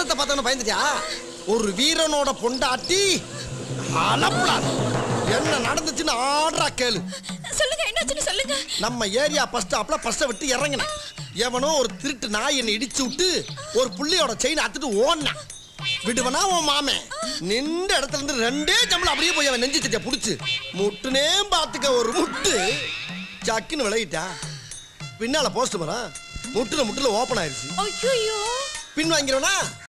ரத்தத்தை பார்த்தவன பயந்துட்டியா? ஒரு வீரனோட பொண்டாட்டி அலப்படாது. என்ன நடந்துச்சுன்னு ஆடுறா கேளு. சொல்லுங்க, என்னாச்சுன்னு சொல்லுங்க. நம்ம ஏரியா பஸ் ஸ்டாப்ல பஸ்ஸை விட்டு இறங்கினேன். எவனோ ஒரு திருட்டு நாய் என்னை இடிச்சு விட்டு ஒரு புள்ளியோட செயின் அத்துட்டு ஓடினான். விடுவனா உன் மாமே நின்ற இடத்துல இருந்து 2 ஜம்பளம் அப்படியே போய் அவன் நெஞ்சு சட்டிய புடிச்சு முட்டுனே பாத்துக்க. ஒரு முட்டு சக்குன்னு விளையிட்டா. பின்னால போஸ்ட் மரம் முட்டுல ஓபன் ஆயிருச்சு. ஐயோ, பின் வாங்கிறவனா